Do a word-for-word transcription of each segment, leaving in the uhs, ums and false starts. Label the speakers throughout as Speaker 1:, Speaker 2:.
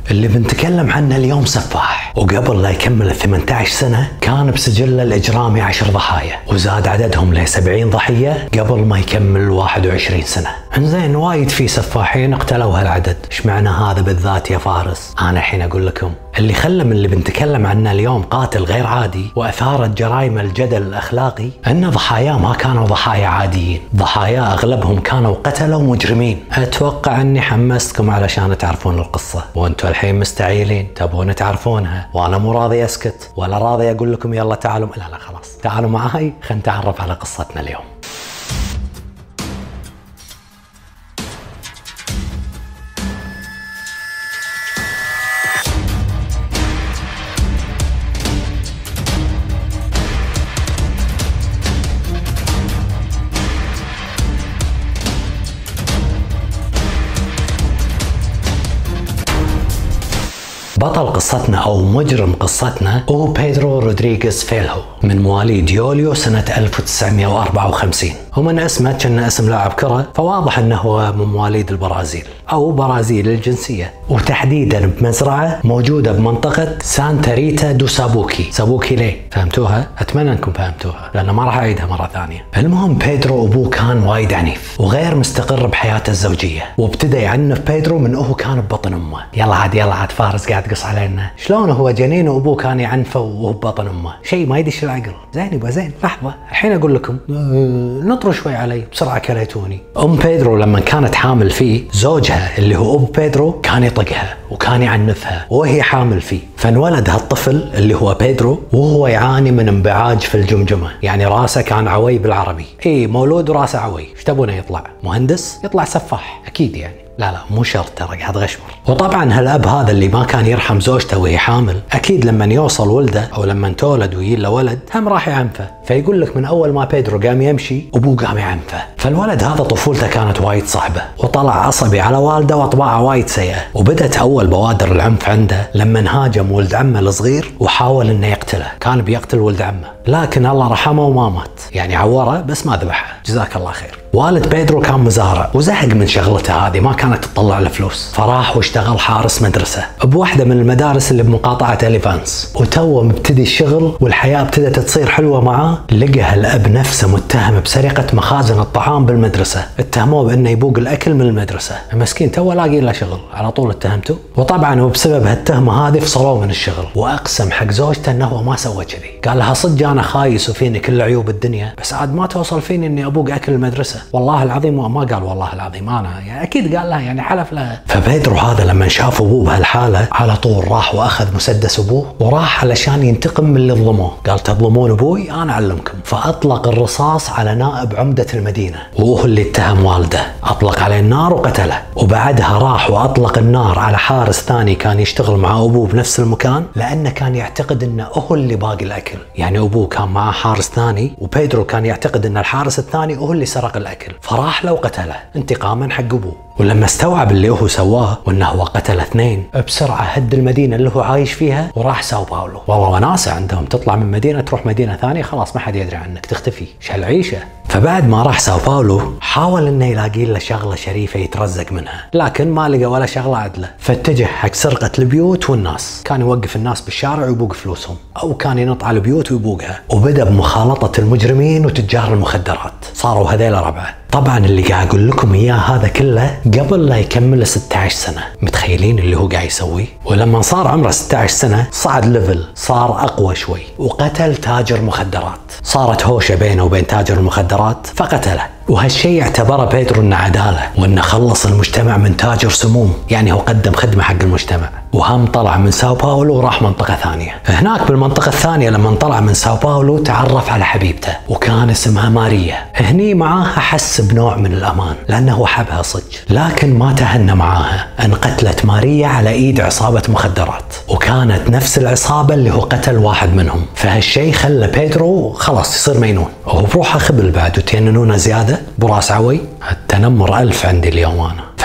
Speaker 1: اللي بنتكلم عنه اليوم سفاح، وقبل لا يكمل ثمانية عشر سنة كان بسجله الإجرامي عشر ضحايا، وزاد عددهم ل سبعين ضحية قبل ما يكمل واحد وعشرين سنة. انزين وايد في سفاحين اقتلوا هالعدد، ايش معنى هذا بالذات يا فارس؟ انا الحين اقول لكم. اللي خلى من اللي بنتكلم عنه اليوم قاتل غير عادي واثارت جرائم الجدل الاخلاقي ان ضحاياه ما كانوا ضحايا عاديين، ضحاياه اغلبهم كانوا قتلة ومجرمين. اتوقع اني حمستكم علشان تعرفون القصة، وانتم الحين مستعيلين تبون تعرفونها، وانا مو راضي اسكت ولا راضي اقول لكم يلا تعالوا، لا لا خلاص تعالوا معاي خلينا نتعرف على قصتنا اليوم. بطل قصتنا أو مجرم قصتنا هو بيدرو رودريغيز فيلهو، من مواليد يوليو سنة ألف وتسعمئة وأربعة وخمسين، ومن اسمه كأنه اسم لاعب كرة، فواضح أنه هو من مواليد البرازيل أو برازيل الجنسية، وتحديدا بمزرعة موجودة بمنطقة سانتا ريتا دو سابوكي. سابوكي ليه؟ فهمتوها؟ أتمنى أنكم فهمتوها لأن ما راح أعيدها مرة ثانية. المهم بيدرو أبوه كان وايد عنيف وغير مستقر بحياته الزوجية، وابتدى يعنف بيدرو من أهو كان ببطن أمه. يلا عاد يلا عاد فارس قاعد تقص علينا، شلون هو جنين وأبوه كان يعنفه وهو ببطن أمه؟ شيء ما يدش العقل. زين يبقى زين، لحظة الحين أقول لكم. نطروا شوي علي بسرعة كليتوني. أم بيدرو لما كانت حامل فيه، زوجها اللي هو أبو بيدرو كان يطقها وكان يعنفها وهي حامل فيه، فانولد هالطفل اللي هو بيدرو وهو يعاني من انبعاج في الجمجمة، يعني راسه كان عوي بالعربي. اي مولود وراسه عوي، ايش تبونه يطلع؟ مهندس؟ يطلع سفاح اكيد يعني. لا لا مو شرط ترى، قاعد غشمر. وطبعا هالاب هذا اللي ما كان يرحم زوجته وهي حامل، اكيد لما يوصل ولده او لما تولد ويجي له ولد هم راح يعنفه. فيقول لك من اول ما بيدرو قام يمشي ابوه قام يعنفه. فالولد هذا طفولته كانت وايد صعبه، وطلع عصبي على والده واطباعه وايد سيئه. وبدت اول بوادر العنف عنده لما انهاجم ولد عمه الصغير وحاول انه يقتله، كان بيقتل ولد عمه، لكن الله رحمه وما مات، يعني عوره بس ما ذبحه، جزاك الله خير. والد بيدرو كان مزارع وزهق من شغلته هذه، ما كانت تطلع له فلوس، فراح واشتغل حارس مدرسة بواحدة من المدارس اللي بمقاطعة إليفانس. وتوه مبتدي الشغل والحياة ابتدت تصير حلوة معاه، لقى الأب نفسه متهم بسرقة مخازن الطعام بالمدرسة، اتهموه بأنه يبوق الأكل من المدرسة. مسكين توه لاقي له شغل، على طول اتهمته. وطبعا وبسبب هالتهمة هذه فصلوه من الشغل، وأقسم حق زوجته أنه ما سوى كذي. قال لها صدق أنا خايس وفيني كل عيوب الدنيا، بس عاد ما توصل فيني إني أبوق أكل المدرسة. والله العظيم ما قال والله العظيم انا، يعني اكيد قال لها، يعني حلف لها. فبيدرو هذا لما شاف ابوه بهالحاله على طول راح واخذ مسدس ابوه وراح علشان ينتقم من اللي ظلموه. قال تظلمون ابوي انا اعلمكم. فاطلق الرصاص على نائب عمده المدينه وهو اللي اتهم والده، اطلق عليه النار وقتله. وبعدها راح واطلق النار على حارس ثاني كان يشتغل مع ابوه بنفس المكان، لانه كان يعتقد انه هو اللي باقي الاكل. يعني ابوه كان معاه حارس ثاني وبيدرو كان يعتقد ان الحارس الثاني هو اللي سرق الاكل، فراح له وقتله انتقاما حق ابوه. ولما استوعب اللي هو سواه وانه هو قتل اثنين، بسرعه هد المدينه اللي هو عايش فيها وراح ساو باولو. والله وناسه عندهم، تطلع من مدينه تروح مدينه ثانيه خلاص ما حد يدري عنك، تختفي، ايش هالعيشه. فبعد ما راح ساو باولو حاول انه يلاقي له شغله شريفه يترزق منها، لكن ما لقى ولا شغله عدله، فاتجه حق سرقه البيوت والناس. كان يوقف الناس بالشارع ويبوق فلوسهم، او كان ينط على البيوت ويبوقها. وبدا بمخالطه المجرمين وتجار المخدرات، صاروا هذيل ربعه. طبعا اللي قاعد اقول لكم اياه هذا كله قبل لا يكمل ستة عشر سنه، متخيلين اللي هو قاعد يسويه؟ ولما صار عمره ستة عشر سنه صعد ليفل، صار اقوى شوي وقتل تاجر مخدرات. صارت هوشه بينه وبين تاجر المخدرات فقتله. وهالشيء اعتبره بيدرو انه عداله، وانه خلص المجتمع من تاجر سموم، يعني هو قدم خدمه حق المجتمع. وهم طلع من ساو باولو وراح منطقه ثانيه. هناك بالمنطقه الثانيه لما طلع من ساو باولو تعرف على حبيبته وكان اسمها ماريا. هني معاها حس بنوع من الامان لانه حبها صدق، لكن ما تهنى معاها، انقتلت ماريا على ايد عصابه مخدرات، وكانت نفس العصابه اللي هو قتل واحد منهم. فهالشيء خلى بيدرو خلاص يصير مينون، وهو بروحه خبل بعد وتيننونه زياده براس عوي. التنمر ألف عندي اليوم أنا.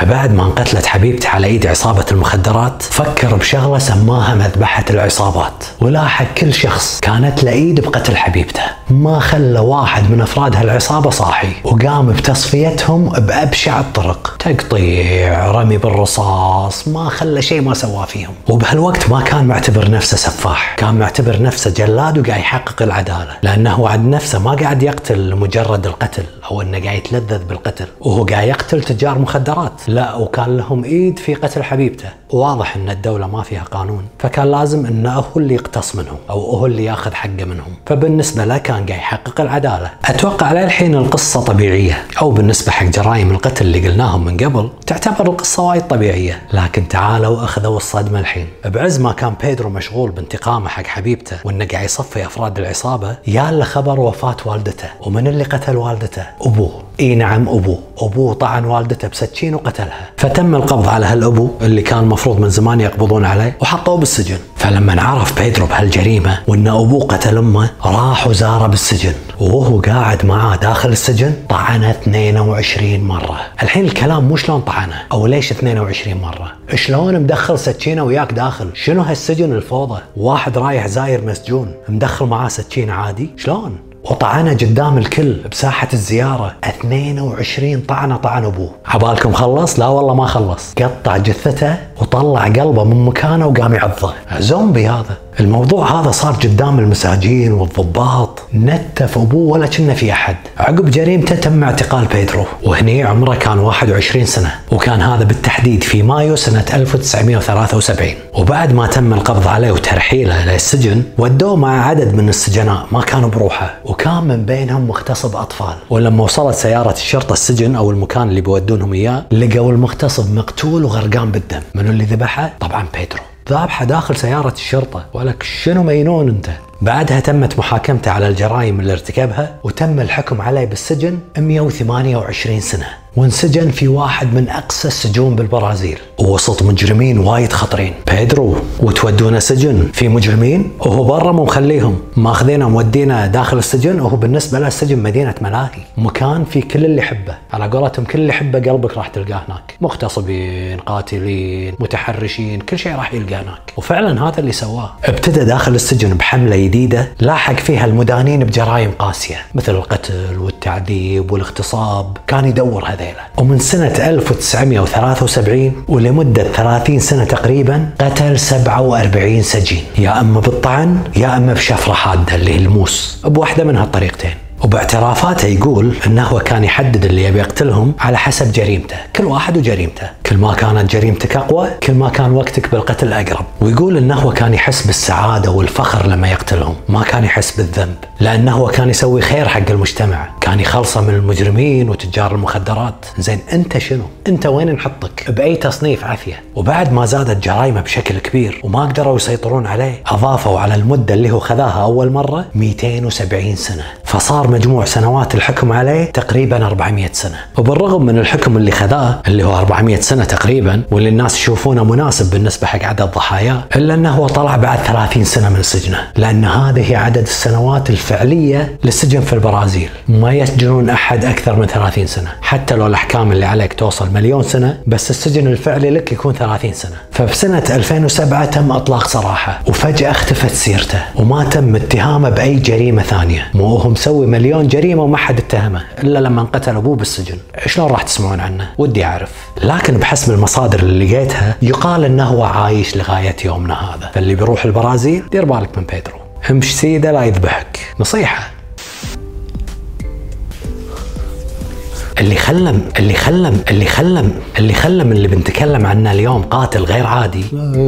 Speaker 1: فبعد ما انقتلت حبيبته على ايد عصابة المخدرات فكر بشغلة سماها مذبحة العصابات، ولاحق كل شخص كانت له ايد بقتل حبيبته، ما خلى واحد من افراد هالعصابة صاحي، وقام بتصفيتهم بأبشع الطرق، تقطيع، رمي بالرصاص، ما خلى شيء ما سواه فيهم. وبهالوقت ما كان معتبر نفسه سفاح، كان معتبر نفسه جلاد وقاعد يحقق العدالة، لأنه وعد نفسه ما قاعد يقتل لمجرد القتل أو أنه قاعد يتلذذ بالقتل، وهو قاعد يقتل تجار مخدرات، لا، وكان لهم إيد في قتل حبيبته. وواضح أن الدولة ما فيها قانون، فكان لازم أنه هو اللي يقتص منهم أو هو اللي ياخذ حقه منهم، فبالنسبة له كان قاعد يحقق العدالة. أتوقع للحين القصة طبيعية، أو بالنسبة حق جرائم القتل اللي قلناهم من قبل تعتبر القصة وايد طبيعية، لكن تعالوا أخذوا الصدمة الحين. بعز ما كان بيدرو مشغول بانتقامه حق حبيبته وأنه قاعد يصفي أفراد العصابة، يا له خبر وفاة والدته. ومن اللي قتل والدته؟ أبوه. اي نعم، ابوه. ابوه طعن والدته بسكين وقتلها، فتم القبض على هالابو اللي كان المفروض من زمان يقبضون عليه وحطوه بالسجن. فلما عرف بيدرو بهالجريمه وان ابوه قتل امه راح وزاره بالسجن، وهو قاعد معاه داخل السجن طعنه اثنين وعشرين مره. الحين الكلام مو شلون طعنه او ليش اثنين وعشرين مره، شلون مدخل سكينه وياك داخل؟ شنو هالسجن الفوضى؟ واحد رايح زاير مسجون مدخل معاه سكينه عادي؟ شلون؟ وطعنه قدام الكل بساحة الزيارة، اثنين وعشرين طعنة طعن ابوه. عبالكم خلص؟ لا والله ما خلص، قطع جثته وطلع قلبه من مكانه وقام يعضه. زومبي هذا. الموضوع هذا صار قدام المساجين والضباط، نتف ابوه ولا كنا في احد. عقب جريمته تم اعتقال بيدرو، وهني عمره كان واحد وعشرين سنة، وكان هذا بالتحديد في مايو سنة ألف وتسعمئة وثلاثة وسبعين. وبعد ما تم القبض عليه وترحيله للسجن ودوه مع عدد من السجناء ما كانوا بروحه، وكان من بينهم مغتصب اطفال. ولما وصلت سيارة الشرطة السجن او المكان اللي بيودونهم اياه، لقوا المغتصب مقتول وغرقان بالدم. منو اللي ذبحه؟ طبعا بيدرو، ذابحه داخل سيارة الشرطة. ولك شنو مينون انت؟ بعدها تمت محاكمته على الجرائم اللي ارتكبها، وتم الحكم عليه بالسجن مئة وثمانية وعشرين سنة، وانسجن في واحد من اقصى السجون بالبرازيل، ووسط مجرمين وايد خطرين. بيدرو وتودونه سجن في مجرمين وهو برا مو مخليهم، ماخذينه مودينه داخل السجن، وهو بالنسبه له السجن مدينه ملاهي، مكان في كل اللي يحبه. على قولتهم كل اللي يحبه قلبك راح تلقاه هناك، مغتصبين، قاتلين، متحرشين، كل شيء راح يلقاه هناك. وفعلا هذا اللي سواه. ابتدى داخل السجن بحمله جديده لاحق فيها المدانين بجرائم قاسيه مثل القتل والتعذيب والاغتصاب، كان يدور هذا. ومن سنة ألف وتسعمئة وثلاثة وسبعين ولمدة ثلاثين سنة تقريبا قتل سبعة وأربعين سجين، يا اما بالطعن يا اما بشفرة حادة اللي هي الموس، بواحدة من هالطريقتين. وباعترافاته يقول انه هو كان يحدد اللي يبي يقتلهم على حسب جريمته، كل واحد وجريمته، كل ما كانت جريمتك اقوى كل ما كان وقتك بالقتل اقرب. ويقول انه هو كان يحس بالسعاده والفخر لما يقتلهم، ما كان يحس بالذنب، لانه هو كان يسوي خير حق المجتمع، كان يخلصه من المجرمين وتجار المخدرات. زين انت شنو؟ انت وين نحطك؟ باي تصنيف عافيه؟ وبعد ما زادت جرائمه بشكل كبير وما قدروا يسيطرون عليه، اضافوا على المده اللي هو خذاها اول مره مئتين وسبعين سنه، فصار مجموع سنوات الحكم عليه تقريبا أربعمئة سنة. وبالرغم من الحكم اللي خذاه اللي هو أربعمئة سنة تقريبا، واللي الناس يشوفونه مناسب بالنسبة حق عدد ضحاياه، إلا أنه هو طلع بعد ثلاثين سنة من سجنه، لأن هذه هي عدد السنوات الفعلية للسجن في البرازيل. ما يسجنون أحد أكثر من ثلاثين سنة، حتى لو الأحكام اللي عليك توصل مليون سنة، بس السجن الفعلي لك يكون ثلاثين سنة. فبسنة ألفين وسبعة تم إطلاق سراحه، وفجأة اختفت سيرته وما تم اتهامه بأي جريمة ثانية. مو هو مسوي مليون جريمة وما حد اتهمه إلا لما انقتل أبوه بالسجن. شلون راح تسمعون عنه؟ ودي أعرف. لكن بحسب المصادر اللي لقيتها يقال أنه هو عايش لغاية يومنا هذا. فاللي بيروح البرازيل دير بالك من بيدرو، امش سيده لا يذبحك. نصيحة. اللي خلم اللي خلم اللي خلم اللي خلم اللي بنتكلم عنه اليوم قاتل غير عادي،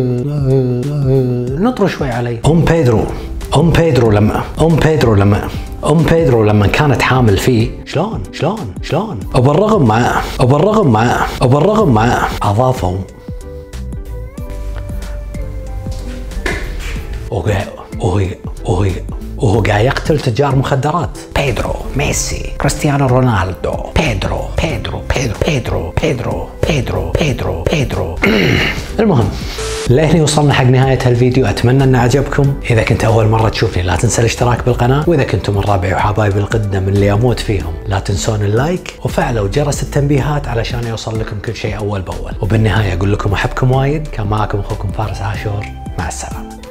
Speaker 1: نطروا شوي عليه. أم بيدرو أم بيدرو لما أم بيدرو لما أم بيدرو لما كانت حامل فيه، شلون شلون شلون وبالرغم مع وبالرغم مع وبالرغم مع أضافوا وهي وهي وهي وهو قاعد يقتل تجار مخدرات. بيدرو، ميسي، كريستيانو رونالدو، بيدرو بيدرو بيدرو بيدرو بيدرو بيدرو بيدرو بيدرو المهم، لهني وصلنا حق نهاية هالفيديو. أتمنى أنه عجبكم. إذا كنت أول مرة تشوفني لا تنسى الاشتراك بالقناة، وإذا كنتم من ربعي وحبايبي القدم اللي أموت فيهم لا تنسون اللايك وفعلوا جرس التنبيهات علشان يوصل لكم كل شيء أول بأول. وبالنهاية أقول لكم أحبكم وايد. كان معكم أخوكم فارس عاشور، مع السلامة.